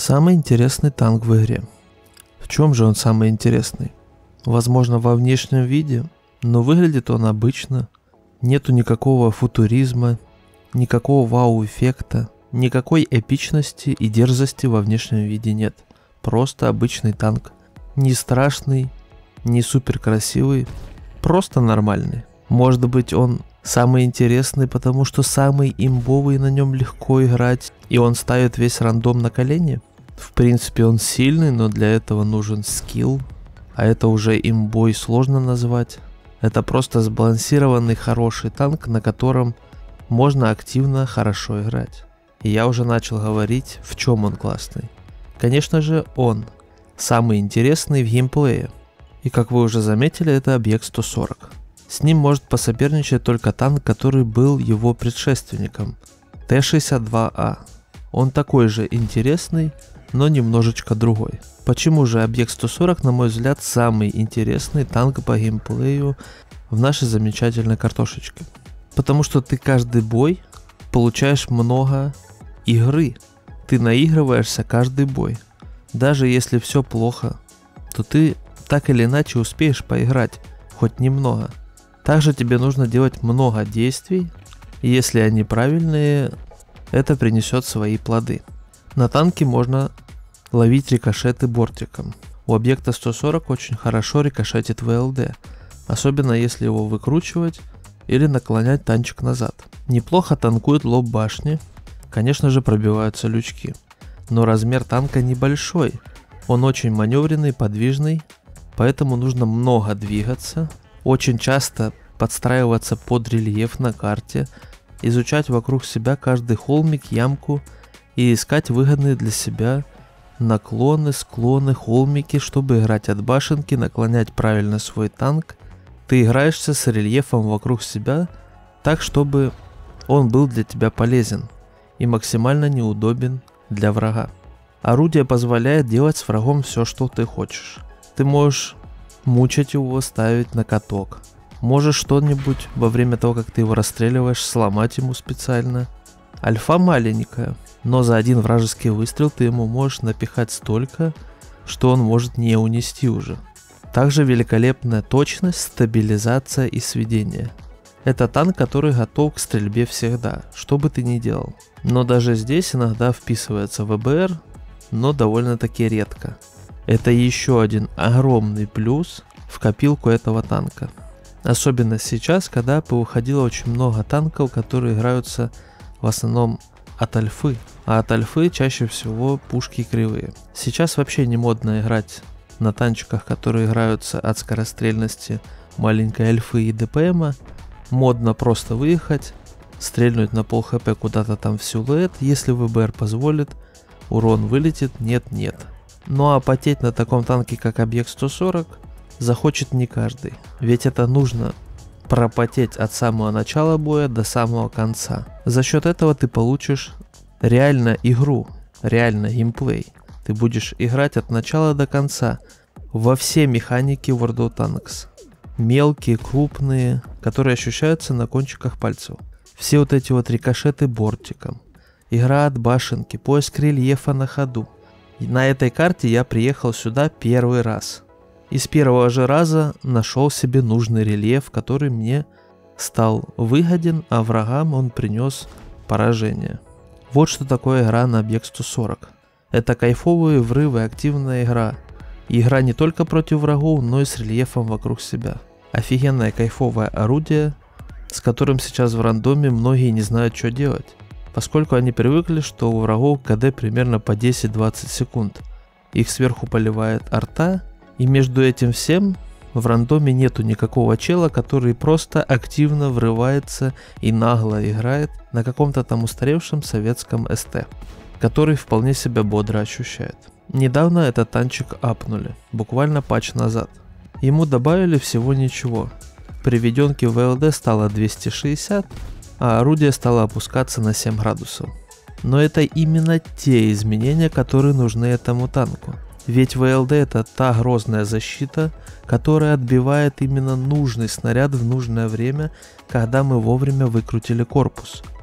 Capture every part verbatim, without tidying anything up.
Самый интересный танк в игре. В чем же он самый интересный? Возможно, во внешнем виде, но выглядит он обычно. Нету никакого футуризма, никакого вау-эффекта, никакой эпичности и дерзости во внешнем виде нет. Просто обычный танк. Не страшный, не супер красивый, просто нормальный. Может быть, он самый интересный, потому что самый имбовый, на нем легко играть, и он ставит весь рандом на колени. В принципе, он сильный, но для этого нужен скилл, а это уже имбой сложно назвать. Это просто сбалансированный хороший танк, на котором можно активно хорошо играть. И я уже начал говорить, в чем он классный. Конечно же, он самый интересный в геймплее. И как вы уже заметили, это объект сто сорок. С ним может посоперничать только танк, который был его предшественником, Т шестьдесят два А. Он такой же интересный, но немножечко другой. Почему же объект сто сорок, на мой взгляд, самый интересный танк по геймплею в нашей замечательной картошечке? Потому что ты каждый бой получаешь много игры. Ты наигрываешься каждый бой. Даже если все плохо, то ты так или иначе успеешь поиграть, хоть немного. Также тебе нужно делать много действий, и если они правильные, это принесет свои плоды. На танке можно ловить рикошеты бортиком. У объекта сто сорок очень хорошо рикошетит вэ эл дэ, особенно если его выкручивать или наклонять танчик назад. Неплохо танкует лоб башни, конечно же пробиваются лючки, но размер танка небольшой, он очень маневренный, подвижный, поэтому нужно много двигаться, очень часто подстраиваться под рельеф на карте, изучать вокруг себя каждый холмик, ямку и искать выгодные для себя наклоны, склоны, холмики, чтобы играть от башенки, наклонять правильно свой танк. Ты играешься с рельефом вокруг себя так, чтобы он был для тебя полезен и максимально неудобен для врага. Орудие позволяет делать с врагом все, что ты хочешь. Ты можешь мучить его, ставить на каток. Можешь что-нибудь во время того, как ты его расстреливаешь, сломать ему специально. Альфа маленькая, но за один вражеский выстрел ты ему можешь напихать столько, что он может не унести уже. Также великолепная точность, стабилизация и сведение. Это танк, который готов к стрельбе всегда, что бы ты ни делал. Но даже здесь иногда вписывается вэ бэ эр, но довольно-таки редко. Это еще один огромный плюс в копилку этого танка. Особенно сейчас, когда повыходило очень много танков, которые играются в основном от альфы. А от альфы чаще всего пушки кривые. Сейчас вообще не модно играть на танчиках, которые играются от скорострельности маленькой альфы и дэ пэ эма. Модно просто выехать, стрельнуть на пол хэ пэ куда-то там в силуэт, если вэ бэ эр позволит, урон вылетит, нет-нет. Ну а потеть на таком танке, как объект сто сорок, захочет не каждый, ведь это нужно пропотеть от самого начала боя до самого конца. За счет этого ты получишь реально игру, реально геймплей. Ты будешь играть от начала до конца во все механики World of Tanks. Мелкие, крупные, которые ощущаются на кончиках пальцев. Все вот эти вот рикошеты бортиком, игра от башенки, поиск рельефа на ходу. И на этой карте я приехал сюда первый раз. И с первого же раза нашел себе нужный рельеф, который мне стал выгоден, а врагам он принес поражение. Вот что такое игра на объект сто сорок. Это кайфовые врывы, активная игра. И игра не только против врагов, но и с рельефом вокруг себя. Офигенное кайфовое орудие, с которым сейчас в рандоме многие не знают, что делать. Поскольку они привыкли, что у врагов ка дэ примерно по десять-двадцать секунд. Их сверху поливает арта, и между этим всем в рандоме нету никакого чела, который просто активно врывается и нагло играет на каком-то там устаревшем советском эс тэ, который вполне себя бодро ощущает. Недавно этот танчик апнули, буквально патч назад. Ему добавили всего ничего. При введенке вэ эл дэ стало двести шестьдесят, а орудие стало опускаться на семь градусов. Но это именно те изменения, которые нужны этому танку. Ведь вэ эл дэ это та грозная защита, которая отбивает именно нужный снаряд в нужное время, когда мы вовремя выкрутили корпус.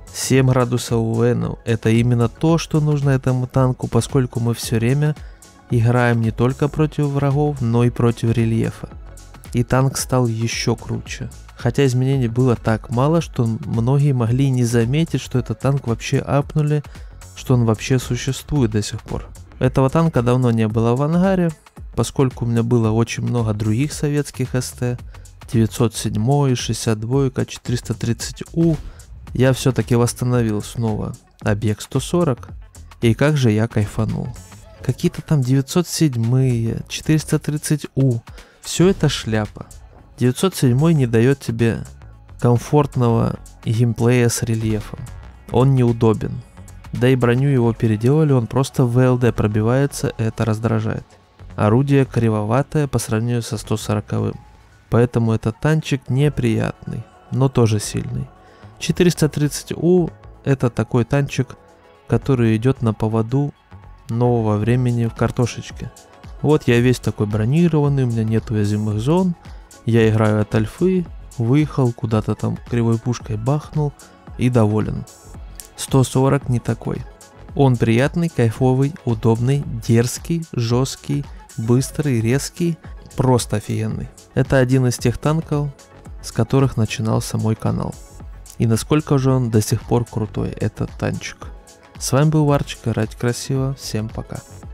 семь градусов УН – это именно то, что нужно этому танку, поскольку мы все время играем не только против врагов, но и против рельефа. И танк стал еще круче. Хотя изменений было так мало, что многие могли не заметить, что этот танк вообще апнули, что он вообще существует до сих пор. Этого танка давно не было в ангаре, поскольку у меня было очень много других советских СТ, девятьсот семь, шестьдесят два, четыреста тридцать У. Я все-таки восстановил снова объект сто сорок, и как же я кайфанул. Какие-то там девятьсот семь, четыреста тридцать У, все это шляпа. девятьсот семь не дает тебе комфортного геймплея с рельефом, он неудобен. Да и броню его переделали, он просто в ВЛД пробивается, это раздражает. Орудие кривоватое по сравнению со сто сороковым, поэтому этот танчик неприятный, но тоже сильный. четыреста тридцать У это такой танчик, который идет на поводу нового времени в картошечке. Вот я весь такой бронированный, у меня нет уязвимых зон, я играю от альфы, выехал куда-то там кривой пушкой бахнул и доволен. сто сорок не такой. Он приятный, кайфовый, удобный, дерзкий, жесткий, быстрый, резкий, просто офигенный. Это один из тех танков, с которых начинался мой канал. И насколько же он до сих пор крутой, этот танчик. С вами был Варчик, играть красиво, всем пока.